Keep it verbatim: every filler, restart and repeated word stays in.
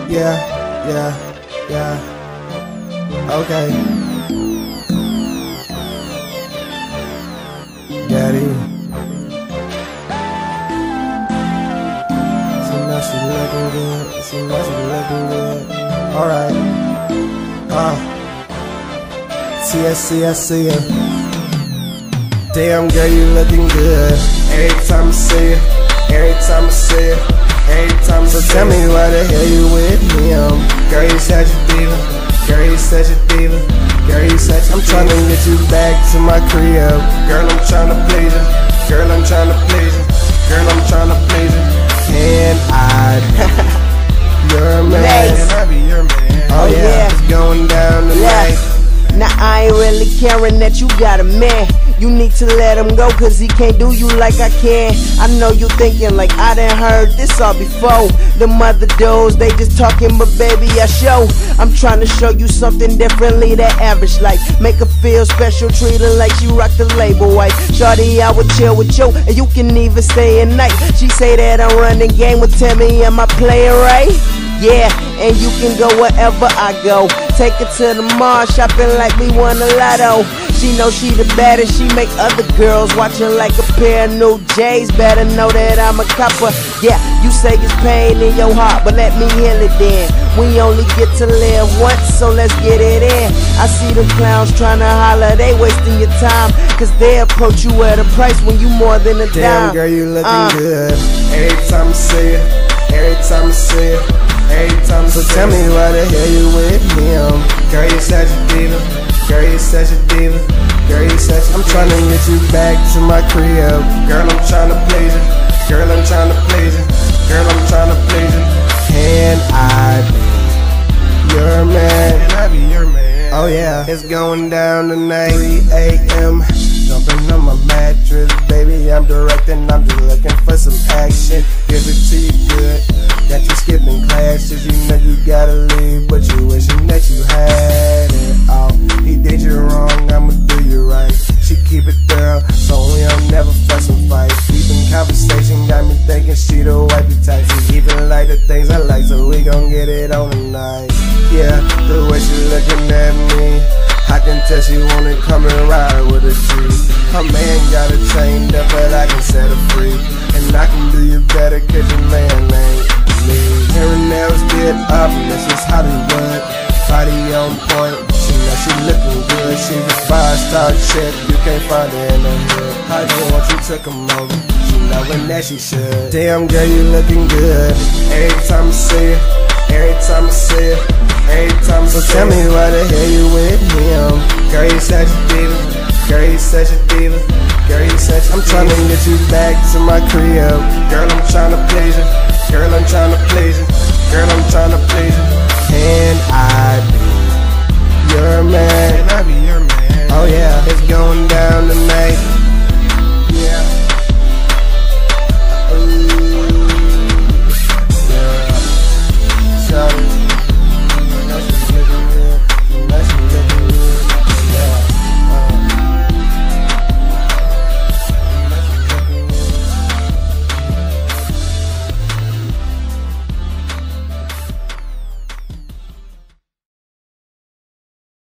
Yeah, yeah, yeah. Okay. Daddy. See now she looking good. See now she looking good. Alright. Uh. See ya, see ya, see ya. Damn girl, you looking good. Every time I see it, every time I see it, every time I see it. So tell me why the hell you with him? Girl, you such a diva. Girl, you such a diva. Girl, you such a diva. I'm tryna get you back to my crib. Girl, I'm tryna please you. Girl, I'm tryna please you. Girl, I'm tryna please you. Can I be your man? Nice. Can I be your man? Oh, Oh, yeah. yeah. It's going down tonight. Yeah. Now I ain't really caring that you got a man. You need to let him go cause he can't do you like I can. I know you thinking like I done heard this all before. The mother dudes, they just talking but baby I show. I'm trying to show you something differently than average. Like make her feel special, treat her like she rock the label white. Shawty, I would chill with you and you can even stay at night. She say that I'm running game, well tell me am I playing right? Yeah, and you can go wherever I go. Take her to the mall, shopping like we won a lotto. She know she the baddest, she make other girls watching like a pair of new J's. Better know that I'm a copper. Yeah, you say it's pain in your heart, but let me heal it then. We only get to live once, so let's get it in. I see them clowns trying to holler, they wasting your time. Cause they approach you at a price when you more than a Damn dime. girl, you looking uh. good. Every time I see it, every time I see it, every time I see it. So tell me why the hell you with him? Girl, you such a diva. Girl, you such a diva. Girl, you such a I'm tryna get you back to my crib. Girl, I'm tryna please you. Girl, I'm tryna please you. Girl, I'm tryna please you. Can I be your man? Can I be your man? Oh yeah, it's going down tonight. three A M Jumping on my mattress, baby, I'm directing. I'm just looking for some action. Give it to you good. That you skipping classes, you know you gotta leave, but you wishing that you had it all. He did you wrong, I'ma do you right. She keep it thorough, so we don't never fuss and fight. Keeping conversation got me thinking she the wifey type. She even like the things I like, so we gon' get it on tonight. Yeah, the way she looking at me, I can tell she wanna come and ride with a G. Her man got her chained up, but I can set her free. And I can do you better cause your man ain't me. Hair and nails get up, this is Hollywood. Body on point, she know she looking good. She was five-star chick, you can't find her in the hood. I just want you to come over, she knowin' that she should. Damn girl, you looking good. Every time I see it, every time I see it, every time I see it. So tell me why the hell you with him? Girl, you such a diva. Girl, you such a diva. Girl, you such a I'm tryna get you back to my crib. Girl, I'm tryna please you. Girl, I'm tryna please you. Girl, I'm tryna please you. Can I be your man? Can I be your man? Oh yeah, it's going down tonight.